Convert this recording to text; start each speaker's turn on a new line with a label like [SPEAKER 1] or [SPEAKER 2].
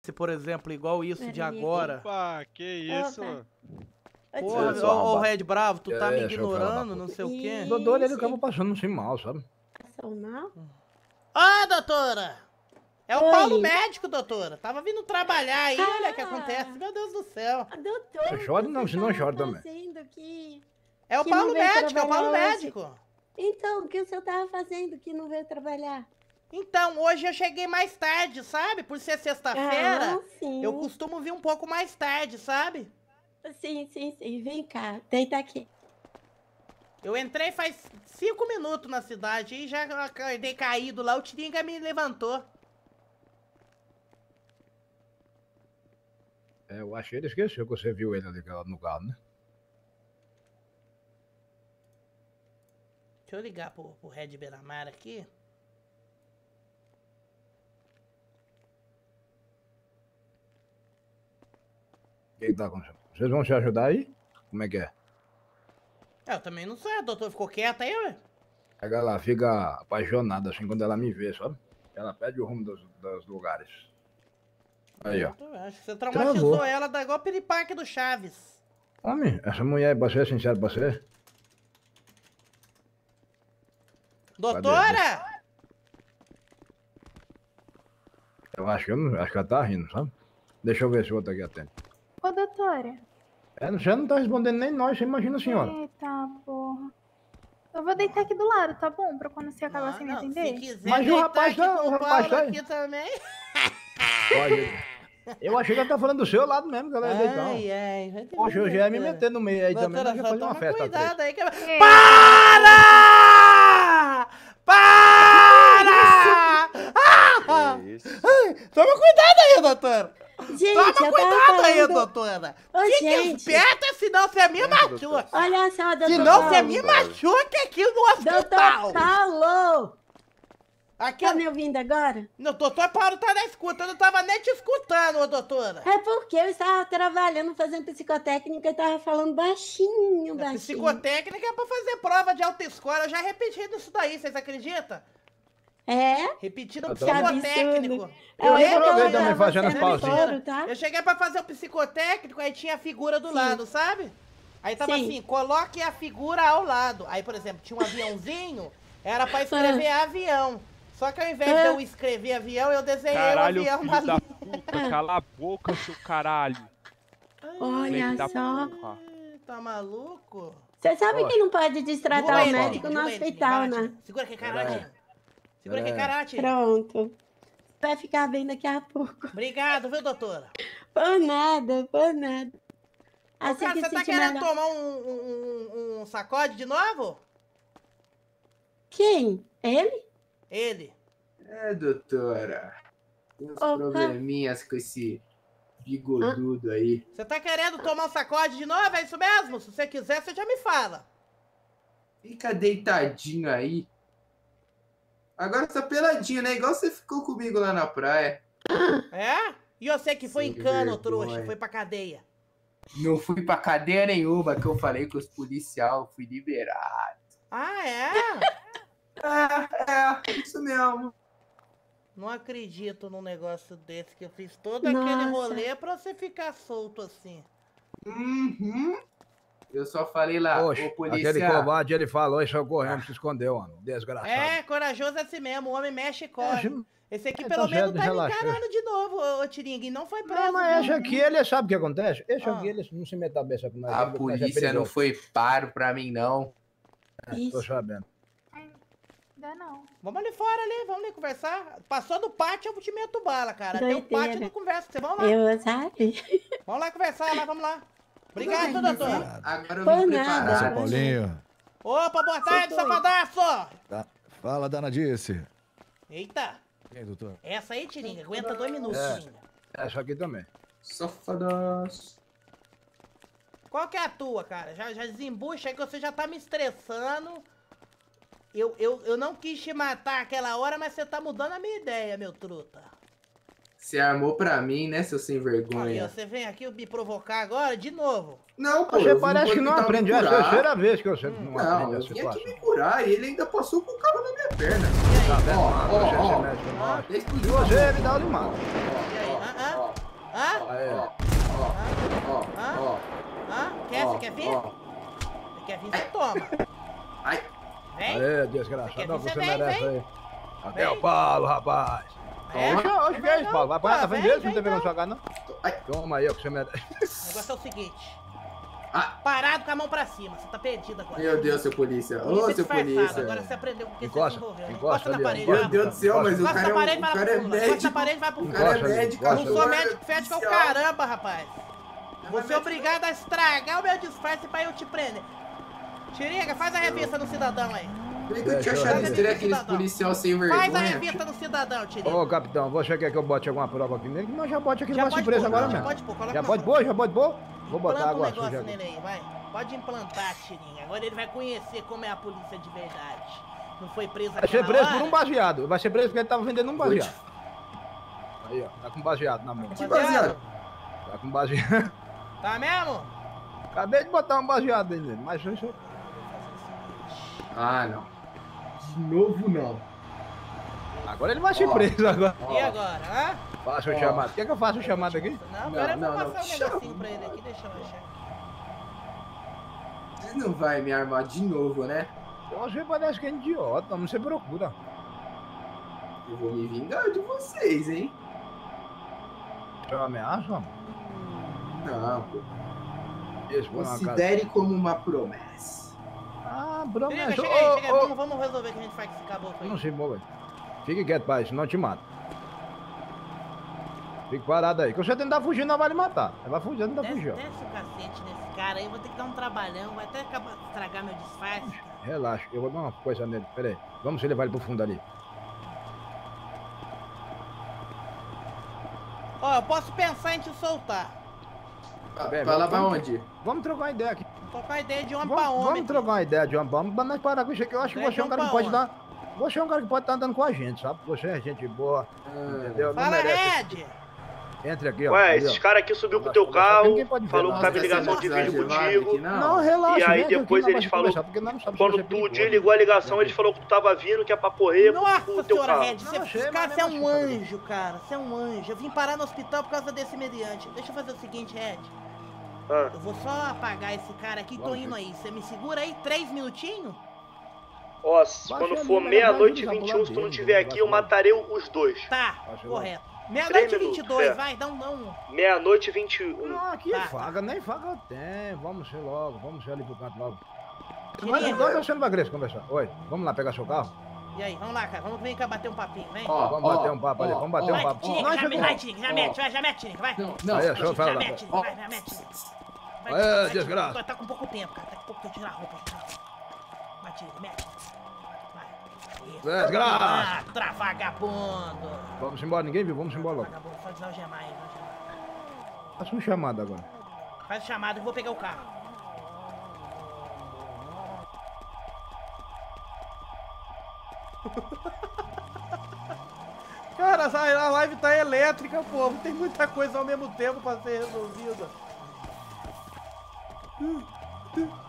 [SPEAKER 1] ápice, por exemplo, igual isso de agora.
[SPEAKER 2] Opa, que isso?
[SPEAKER 1] Porra, ô Red Bravo, tu tá me ignorando, não sei o quê.
[SPEAKER 3] Doutor, ele acaba passando assim mal, sabe?
[SPEAKER 4] Passou mal?
[SPEAKER 1] Ah, doutora! É o Paulo médico, doutora. Tava vindo trabalhar aí, olha o que acontece. Meu Deus do céu.
[SPEAKER 4] Doutor,
[SPEAKER 3] Você chora não, se não chora também.
[SPEAKER 1] É o Paulo médico, é o Paulo médico.
[SPEAKER 4] Então, o que o senhor tava fazendo que não veio trabalhar?
[SPEAKER 1] Então, hoje eu cheguei mais tarde, sabe? Por ser sexta-feira,
[SPEAKER 4] sim.
[SPEAKER 1] eu costumo vir um pouco mais tarde, sabe?
[SPEAKER 4] Sim. Vem cá, deita aqui.
[SPEAKER 1] Eu entrei faz 5 minutos na cidade e já acordei caído lá, o Tiringa me levantou.
[SPEAKER 3] É, eu achei que ele esqueceu que você viu ele ali no carro, né?
[SPEAKER 1] Deixa eu ligar pro Red Beiramar aqui.
[SPEAKER 3] O que tá acontecendo? Vocês vão se ajudar aí? Como é que é?
[SPEAKER 1] Eu também não sei, a doutora ficou quieta aí, ué.
[SPEAKER 3] Ela fica apaixonada assim quando ela me vê, sabe? Ela pede o rumo dos lugares. Aí, ó.
[SPEAKER 1] Acho que você traumatizou
[SPEAKER 3] Travou.
[SPEAKER 1] ela, da igual o piripaque do Chaves.
[SPEAKER 3] Homem, essa mulher, pra ser sincero pra você...
[SPEAKER 1] Doutora!
[SPEAKER 3] Eu acho que ela tá rindo, sabe? Deixa eu ver se o outro aqui atende.
[SPEAKER 5] Ô, doutora.
[SPEAKER 3] Você não tá respondendo nem nós, você imagina a senhora.
[SPEAKER 5] Eita, porra. Eu vou deitar aqui do lado, tá bom? Pra quando você acabar sem me atender.
[SPEAKER 1] Se quiser
[SPEAKER 3] Mas o rapaz
[SPEAKER 1] deitar
[SPEAKER 3] tá,
[SPEAKER 1] aqui
[SPEAKER 3] o
[SPEAKER 1] com
[SPEAKER 3] rapaz
[SPEAKER 1] Paulo
[SPEAKER 3] tá
[SPEAKER 1] aqui também.
[SPEAKER 3] Olha, eu achei que ela tá falando do seu lado mesmo, que ela ia deitar.
[SPEAKER 1] Ai,
[SPEAKER 3] Poxa, eu já ia me meter no meio aí também,
[SPEAKER 1] doutora,
[SPEAKER 3] mas ia
[SPEAKER 1] só
[SPEAKER 3] fazer uma
[SPEAKER 1] toma
[SPEAKER 3] festa.
[SPEAKER 1] cuidado aí que...
[SPEAKER 5] É.
[SPEAKER 1] Para! Para!
[SPEAKER 2] Que isso?
[SPEAKER 1] Toma cuidado aí, doutora.
[SPEAKER 4] Gente,
[SPEAKER 1] Toma
[SPEAKER 4] eu tava
[SPEAKER 1] cuidado aí,
[SPEAKER 4] falando...
[SPEAKER 1] doutora.
[SPEAKER 4] Ô,
[SPEAKER 1] Fique
[SPEAKER 4] gente.
[SPEAKER 1] esperta, senão você me machuca.
[SPEAKER 4] Olha só, doutor
[SPEAKER 1] Senão você
[SPEAKER 4] Paulo.
[SPEAKER 1] me machuca aqui no hospital.
[SPEAKER 4] Doutor Paulo!
[SPEAKER 1] Aqui,
[SPEAKER 4] Tá me ouvindo agora?
[SPEAKER 1] o doutor Paulo tá na escuta, eu não tava nem te escutando, ô doutora.
[SPEAKER 4] É porque eu estava trabalhando, fazendo psicotécnica e tava falando baixinho.
[SPEAKER 1] Psicotécnica é pra fazer prova de autoescola, eu já repeti isso daí, vocês acreditam?
[SPEAKER 4] É?
[SPEAKER 1] Repetindo o
[SPEAKER 4] Que absurdo.
[SPEAKER 1] psicotécnico.
[SPEAKER 3] Eu
[SPEAKER 4] Olha
[SPEAKER 3] reprovei
[SPEAKER 4] que eu
[SPEAKER 3] também
[SPEAKER 4] tava
[SPEAKER 3] fazendo as
[SPEAKER 4] sendo
[SPEAKER 3] pausinhas.
[SPEAKER 4] foro, tá?
[SPEAKER 1] Eu cheguei pra fazer o psicotécnico, aí tinha a figura do lado, sabe? Aí tava
[SPEAKER 4] Sim.
[SPEAKER 1] assim, coloque a figura ao lado. Aí, por exemplo, tinha um aviãozinho, era pra escrever avião. Só que ao invés de eu escrever avião, eu desenhei
[SPEAKER 2] Caralho,
[SPEAKER 1] o avião
[SPEAKER 2] filho
[SPEAKER 1] na
[SPEAKER 2] da
[SPEAKER 1] linha.
[SPEAKER 2] puta, cala a boca, seu caralho.
[SPEAKER 4] Olha
[SPEAKER 2] Filho da
[SPEAKER 4] só.
[SPEAKER 2] porra.
[SPEAKER 1] Tá maluco?
[SPEAKER 4] Você sabe que não pode destratar o médico no hospital, né?
[SPEAKER 1] Segura aqui, caralho. Segura aqui, caralho.
[SPEAKER 4] Pronto. Vai ficar bem daqui a pouco.
[SPEAKER 1] Obrigado, viu, doutora?
[SPEAKER 4] Por nada, por nada. Assim
[SPEAKER 1] Cara,
[SPEAKER 4] que
[SPEAKER 1] você tá
[SPEAKER 4] sentir
[SPEAKER 1] querendo
[SPEAKER 4] melhor.
[SPEAKER 1] tomar um sacode de novo?
[SPEAKER 4] Quem? Ele?
[SPEAKER 1] Ele.
[SPEAKER 6] É, doutora. Tem uns
[SPEAKER 4] Opa.
[SPEAKER 6] probleminhas com esse bigodudo aí.
[SPEAKER 1] Você tá querendo tomar um sacode de novo? É isso mesmo? Se você quiser, você já me fala.
[SPEAKER 6] Fica deitadinho aí. Agora tá peladinho, né? Igual você ficou comigo lá na praia.
[SPEAKER 1] É? E você que foi
[SPEAKER 6] Sem
[SPEAKER 1] em cano,
[SPEAKER 6] vergonha.
[SPEAKER 1] trouxa, foi pra cadeia.
[SPEAKER 6] Não fui pra cadeia nenhuma, que eu falei com os policiais, fui liberado.
[SPEAKER 1] Ah, é?
[SPEAKER 6] Isso mesmo.
[SPEAKER 1] Não acredito num negócio desse, que eu fiz todo aquele
[SPEAKER 4] Nossa.
[SPEAKER 1] rolê pra você ficar solto assim.
[SPEAKER 6] Uhum. Eu só falei lá,
[SPEAKER 3] Poxa,
[SPEAKER 6] ô
[SPEAKER 3] aquele
[SPEAKER 6] policial.
[SPEAKER 3] covarde, ele falou e saiu correndo, se escondeu, mano. Desgraçado.
[SPEAKER 1] É, corajoso é assim mesmo, o homem mexe e corre. Esse aqui
[SPEAKER 3] tá
[SPEAKER 1] pelo menos
[SPEAKER 3] certo,
[SPEAKER 1] tá me
[SPEAKER 3] relaxa.
[SPEAKER 1] encarando de novo, ô Tiringa, e não foi preso.
[SPEAKER 3] Não, mas esse
[SPEAKER 1] não.
[SPEAKER 3] aqui, ele sabe o que acontece? Esse aqui, ele não se mete a cabeça com nós.
[SPEAKER 6] A
[SPEAKER 3] ele é
[SPEAKER 6] polícia não
[SPEAKER 3] perigoso.
[SPEAKER 6] foi paro pra mim, não.
[SPEAKER 3] Tô sabendo.
[SPEAKER 5] Ainda não.
[SPEAKER 1] Vamos ali fora ali, vamos ali conversar. Passou do pátio, eu te meto bala, cara. Até o
[SPEAKER 4] Doideira.
[SPEAKER 1] pátio não conversa, você vamos lá.
[SPEAKER 4] Eu, sabe?
[SPEAKER 1] Vamos lá conversar, lá, vamos lá. Obrigado, doutor.
[SPEAKER 6] Agora eu
[SPEAKER 4] Por
[SPEAKER 6] vim
[SPEAKER 4] nada.
[SPEAKER 6] preparar.
[SPEAKER 7] Seu Paulinho.
[SPEAKER 1] Opa, boa tarde, safadaço.
[SPEAKER 7] Fala, danadice.
[SPEAKER 1] Eita,
[SPEAKER 7] E aí, doutor?
[SPEAKER 1] essa aí, Tiringa, aguenta 2 minutos,
[SPEAKER 3] É.
[SPEAKER 1] Tiringa.
[SPEAKER 3] Essa aqui também.
[SPEAKER 6] Safadaço.
[SPEAKER 1] Qual que é a tua, cara? Já desembucha aí que você já tá me estressando. Eu não quis te matar aquela hora, mas você tá mudando a minha ideia, meu truta.
[SPEAKER 6] Você armou pra mim, né, seu sem
[SPEAKER 1] Aí,
[SPEAKER 6] vergonha?
[SPEAKER 1] você vem aqui me provocar agora de novo.
[SPEAKER 6] Não, pô.
[SPEAKER 3] Você
[SPEAKER 6] eu vim
[SPEAKER 3] parece que não
[SPEAKER 6] tentar me
[SPEAKER 3] aprende. É a
[SPEAKER 6] curar.
[SPEAKER 3] terceira vez que você não
[SPEAKER 6] Não,
[SPEAKER 3] aprende
[SPEAKER 6] eu
[SPEAKER 3] a
[SPEAKER 6] vim aqui
[SPEAKER 3] situação.
[SPEAKER 6] me curar e ele ainda passou com o cabo na minha perna.
[SPEAKER 3] Tá vendo?
[SPEAKER 6] Ó,
[SPEAKER 3] Você
[SPEAKER 6] ó,
[SPEAKER 3] se
[SPEAKER 6] ó.
[SPEAKER 3] mete com nós.
[SPEAKER 6] Ele
[SPEAKER 3] E
[SPEAKER 6] explodiu.
[SPEAKER 3] você, ele dá o de mal.
[SPEAKER 1] E aí,
[SPEAKER 6] Ó, ó.
[SPEAKER 1] quer vir?
[SPEAKER 6] Ó.
[SPEAKER 1] Você quer vir, você toma.
[SPEAKER 6] Ai.
[SPEAKER 1] Vem.
[SPEAKER 3] Aê, desgraçado. Não,
[SPEAKER 1] Você
[SPEAKER 3] você
[SPEAKER 1] vem,
[SPEAKER 3] merece
[SPEAKER 1] vem.
[SPEAKER 3] aí. Cadê
[SPEAKER 1] Vem.
[SPEAKER 3] o Paulo, rapaz?
[SPEAKER 1] É?
[SPEAKER 3] Oxe, que é isso, Paulo? Vai apanhar da frente dele, você não tá pegando
[SPEAKER 1] vem,
[SPEAKER 3] sua cara, não?
[SPEAKER 6] Ai.
[SPEAKER 3] Toma aí, ó, que você merece.
[SPEAKER 1] O negócio é o seguinte.
[SPEAKER 6] Ah.
[SPEAKER 1] Parado com a mão pra cima, você tá perdido agora.
[SPEAKER 6] Meu Deus, seu polícia. Ô,
[SPEAKER 1] Polícia
[SPEAKER 6] seu
[SPEAKER 1] disfarçada,
[SPEAKER 6] polícia.
[SPEAKER 1] agora você aprendeu com o que você se
[SPEAKER 3] Encosta,
[SPEAKER 1] envolveu. Né?
[SPEAKER 3] encosta
[SPEAKER 1] na
[SPEAKER 3] ali, ó.
[SPEAKER 1] parede,
[SPEAKER 6] Meu
[SPEAKER 1] vai.
[SPEAKER 6] Deus do céu, mas o
[SPEAKER 1] Encosta
[SPEAKER 6] cara
[SPEAKER 1] na parede,
[SPEAKER 6] o
[SPEAKER 1] vai
[SPEAKER 6] cara
[SPEAKER 1] pro
[SPEAKER 6] é
[SPEAKER 1] fundo. Encosta na
[SPEAKER 6] médico.
[SPEAKER 1] parede, vai pro
[SPEAKER 6] O
[SPEAKER 1] fundo.
[SPEAKER 6] cara é
[SPEAKER 3] Encosta ali,
[SPEAKER 6] médico.
[SPEAKER 3] encosta
[SPEAKER 1] Não sou
[SPEAKER 3] ali.
[SPEAKER 1] médico, fede com o caramba, rapaz. Você é obrigado a estragar o meu disfarce pra eu te prender. Tiringa, faz a revista no cidadão aí.
[SPEAKER 6] Por que eu tinha
[SPEAKER 3] Deixa eu
[SPEAKER 6] achado
[SPEAKER 3] ver.
[SPEAKER 6] estranho aqueles policial sem
[SPEAKER 1] Faz a
[SPEAKER 6] vergonha?
[SPEAKER 1] revista no cidadão, Tiringa.
[SPEAKER 3] Ô, capitão, você quer que eu bote alguma prova aqui nele? Não, já bote aqui, ele vai ser preso
[SPEAKER 1] pôr,
[SPEAKER 3] agora
[SPEAKER 1] já
[SPEAKER 3] mesmo.
[SPEAKER 1] pode pôr, coloca
[SPEAKER 3] Já
[SPEAKER 1] na
[SPEAKER 3] pode
[SPEAKER 1] foto.
[SPEAKER 3] pôr, já pode pôr? Vou botar
[SPEAKER 1] Implanta um
[SPEAKER 3] água
[SPEAKER 1] negócio
[SPEAKER 3] suja
[SPEAKER 1] nele
[SPEAKER 3] aqui.
[SPEAKER 1] aí, vai. Pode implantar, Tiringa. Agora ele vai conhecer como é a polícia de verdade. Não foi preso
[SPEAKER 3] Vai ser
[SPEAKER 1] aquela
[SPEAKER 3] preso
[SPEAKER 1] hora?
[SPEAKER 3] por um baseado. Vai ser preso porque ele tava vendendo um baseado. Aí, ó, tá com baseado na mão.
[SPEAKER 6] Que baseado?
[SPEAKER 3] Tá com baseado.
[SPEAKER 1] Tá mesmo?
[SPEAKER 3] Acabei de botar um baseado aí nele, mas isso...
[SPEAKER 6] Ah, não. De novo, não.
[SPEAKER 3] Agora ele vai ser
[SPEAKER 6] Ó.
[SPEAKER 3] preso agora.
[SPEAKER 1] E agora, hã?
[SPEAKER 3] Faça o
[SPEAKER 6] Ó.
[SPEAKER 3] chamado. Quer que eu faça o chamado aqui?
[SPEAKER 1] Não, agora eu vou
[SPEAKER 6] não,
[SPEAKER 1] passar
[SPEAKER 6] não.
[SPEAKER 1] um negocinho pra ele aqui, deixa eu achar.
[SPEAKER 6] Você não vai me armar de novo, né?
[SPEAKER 3] Você parece que é idiota, não se procura.
[SPEAKER 6] Eu vou me vingar de vocês, hein?
[SPEAKER 3] Você é uma ameaça, mano?
[SPEAKER 6] Não, pô.
[SPEAKER 3] Isso, foi uma casa.
[SPEAKER 6] Considere como uma promessa.
[SPEAKER 3] Ah,
[SPEAKER 1] Chega,
[SPEAKER 3] promessa.
[SPEAKER 1] chega aí, chega aí. Vamos resolver o que a gente faz com esse caboclo aí.
[SPEAKER 3] Não se mova. Fique quieto, pai, senão eu te mato. Fique parado aí. Que você tentar fugir, não vai lhe matar. Ele vai fugir, não vai fugir, ó.
[SPEAKER 1] Desce o cacete nesse cara aí, vou ter que dar um trabalhão, vai até acabar de estragar meu disfarce. cara.
[SPEAKER 3] Relaxa, eu vou dar uma coisa nele. Pera aí. Vamos levar ele pro fundo ali.
[SPEAKER 1] Ó, eu posso pensar em te soltar.
[SPEAKER 3] Bem,
[SPEAKER 6] Vai lá pra
[SPEAKER 3] vamos-
[SPEAKER 6] onde?
[SPEAKER 3] Vamos trocar uma ideia aqui.
[SPEAKER 1] Tô com a ideia de homem pra
[SPEAKER 3] Vamos,
[SPEAKER 1] homem.
[SPEAKER 3] vamos trocar uma ideia de homem pra homem, pra nós parar com isso aqui. Eu acho que
[SPEAKER 1] Ideia
[SPEAKER 3] você é um
[SPEAKER 1] de
[SPEAKER 3] cara que
[SPEAKER 1] homem
[SPEAKER 3] pode
[SPEAKER 1] pra
[SPEAKER 3] dar. Você é um cara que pode estar andando com a gente, sabe? Você é gente boa, entendeu? Não
[SPEAKER 1] Fala,
[SPEAKER 3] merece.
[SPEAKER 1] Red!
[SPEAKER 3] Entre aqui, ó.
[SPEAKER 8] Ué,
[SPEAKER 3] ali, ó.
[SPEAKER 8] esses caras aqui subiu com o
[SPEAKER 3] Nós
[SPEAKER 8] teu
[SPEAKER 3] conversamos,
[SPEAKER 8] carro,
[SPEAKER 3] ninguém pode ver,
[SPEAKER 8] falou que
[SPEAKER 3] não.
[SPEAKER 8] tava em
[SPEAKER 6] Nossa,
[SPEAKER 8] ligação
[SPEAKER 6] tá
[SPEAKER 8] de
[SPEAKER 6] sendo
[SPEAKER 8] vídeo
[SPEAKER 6] exagerado
[SPEAKER 8] contigo.
[SPEAKER 6] aqui,
[SPEAKER 3] Não, relaxa.
[SPEAKER 8] E aí
[SPEAKER 3] vem aqui
[SPEAKER 8] depois
[SPEAKER 3] nós
[SPEAKER 8] eles
[SPEAKER 3] vamos
[SPEAKER 8] falou-
[SPEAKER 3] conversar, porque nós não sabemos
[SPEAKER 8] Quando
[SPEAKER 3] se você é
[SPEAKER 8] tu
[SPEAKER 3] perigoso.
[SPEAKER 8] desligou a ligação, eles falaram que tu tava vindo, que é pra correr com
[SPEAKER 1] Nossa
[SPEAKER 8] o teu
[SPEAKER 1] senhora,
[SPEAKER 8] carro.
[SPEAKER 1] Red, você,
[SPEAKER 3] Não, achei,
[SPEAKER 1] cara,
[SPEAKER 3] mas
[SPEAKER 1] você é
[SPEAKER 3] mesmo
[SPEAKER 1] um
[SPEAKER 3] assim,
[SPEAKER 1] anjo, cara. Você é um anjo. Eu vim parar no hospital por causa desse mediante. Deixa eu fazer o seguinte, Red.
[SPEAKER 8] Ah,
[SPEAKER 1] Eu vou só apagar esse cara aqui e tô
[SPEAKER 3] Lógico.
[SPEAKER 1] indo aí. Você me segura aí 3 minutinhos?
[SPEAKER 8] ó,
[SPEAKER 3] Baixa
[SPEAKER 8] quando
[SPEAKER 3] ali,
[SPEAKER 8] for
[SPEAKER 3] mas
[SPEAKER 8] meia-noite e
[SPEAKER 3] vai
[SPEAKER 8] 21, se tu não
[SPEAKER 3] dele,
[SPEAKER 8] tiver
[SPEAKER 3] vai
[SPEAKER 8] aqui, eu
[SPEAKER 3] lá.
[SPEAKER 8] matarei os dois.
[SPEAKER 1] Tá,
[SPEAKER 3] Baixa
[SPEAKER 1] correto.
[SPEAKER 8] Três
[SPEAKER 1] Meia-noite e
[SPEAKER 8] minutos,
[SPEAKER 1] 22,
[SPEAKER 8] é.
[SPEAKER 1] vai, dá um.
[SPEAKER 8] Meia-noite e 21.
[SPEAKER 3] Não, aqui
[SPEAKER 1] Tá.
[SPEAKER 3] é faga, nem faga eu tenho. Vamos ser logo, vamos ser ali pro canto logo.
[SPEAKER 1] Tiringa.
[SPEAKER 3] Mas você não vai querer conversar. Oi, vamos lá pegar seu carro?
[SPEAKER 1] E aí, vamos lá, cara. Vamos vir cá bater um papinho, vem.
[SPEAKER 6] Ó,
[SPEAKER 3] Vamos bater um papo ali, vamos bater um
[SPEAKER 1] Vai,
[SPEAKER 3] papo.
[SPEAKER 1] Tiringa,
[SPEAKER 3] Nós
[SPEAKER 1] já,
[SPEAKER 3] chegamos.
[SPEAKER 1] vai, Tiringa, já mete, vai, já mete, Tiringa, vai.
[SPEAKER 6] Não,
[SPEAKER 3] Aí, deixa eu falar.
[SPEAKER 1] Já mete, Tiringa, vai, já mete, Tiringa. Vai,
[SPEAKER 3] É,
[SPEAKER 1] vai,
[SPEAKER 3] desgraça.
[SPEAKER 1] Tiringa, tá com pouco tempo, cara. Tá com pouco tempo, tirar a roupa. Vai, Tiringa, mete. Vai. Isso.
[SPEAKER 3] Desgraça.
[SPEAKER 1] Ah, vagabundo.
[SPEAKER 3] Vamos embora, ninguém viu, vamos embora logo.
[SPEAKER 1] Vagabundo, só desalgemar aí, desalgemar.
[SPEAKER 3] Faça um chamado agora.
[SPEAKER 1] Faz o chamado que eu vou pegar o carro. Cara, a live tá elétrica, povo. Tem muita coisa ao mesmo tempo pra ser resolvida.